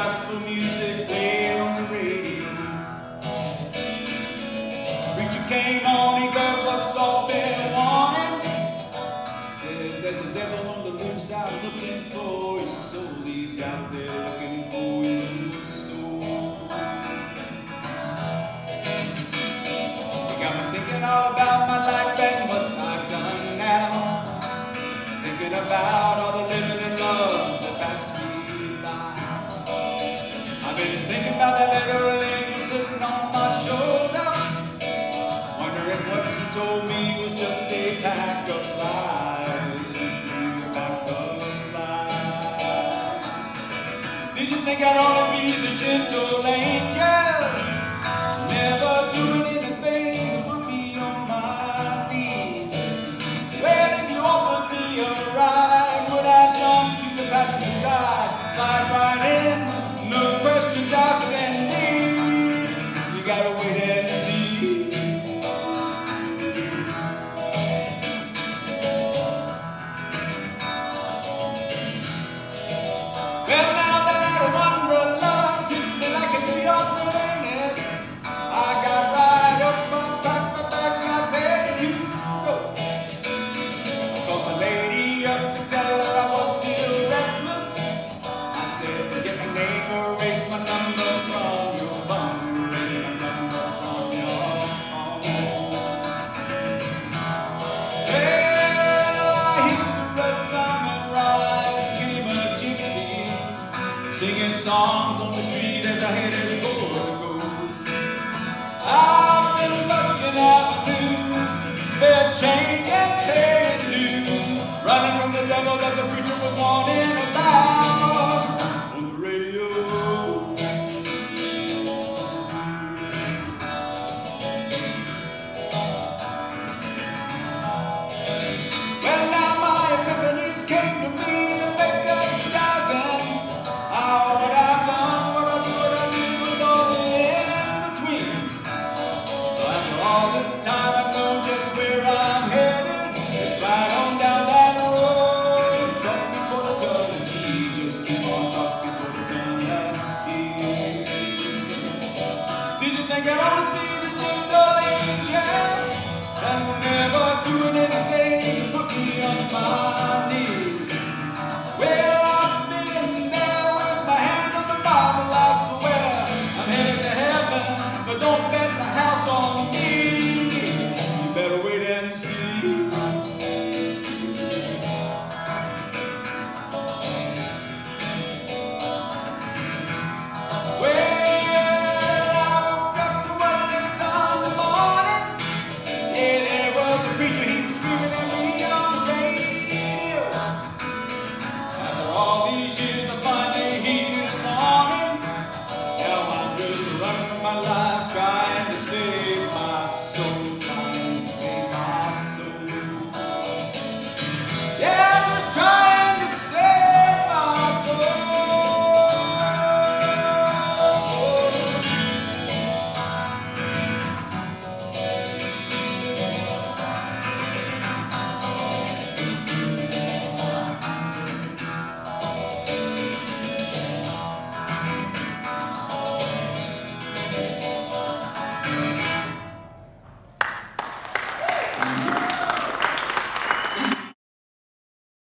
gospel music played on the radio. Preacher came on, he gave us all been wanting. Said there's a devil on the loose out looking for his soul. He's out there looking for his soul. He got me thinking all about my life and what I've done now. Thinking about all the living and love that passed me by. I've been thinking about that little angel sitting on my shoulder, wondering what he told me was just a pack of lies, simply a pack of lies. Did you think I'd only be the gentle angel, never doing anything to put me on my knees? Well, if you offered me a ride, would I jump to the passenger side, slide right in, no questions asked and need? You gotta wait and see. Well, now that I wanderlust, they like it to your thing. I got right up, packed my bags, and I'm ready to go. I called my lady up to tell her I was still restless. I said, get my name, erase my number from your phone, erase my number from your phone. Well, I hit the road coming right, became a gypsy, singing songs on the street as I headed for the coast. I've been busking out